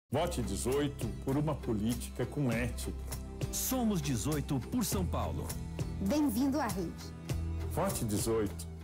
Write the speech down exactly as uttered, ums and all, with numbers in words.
Vote dezoito por uma política com ética. Somos dezoito por São Paulo. Bem-vindo à rede. Vote dezoito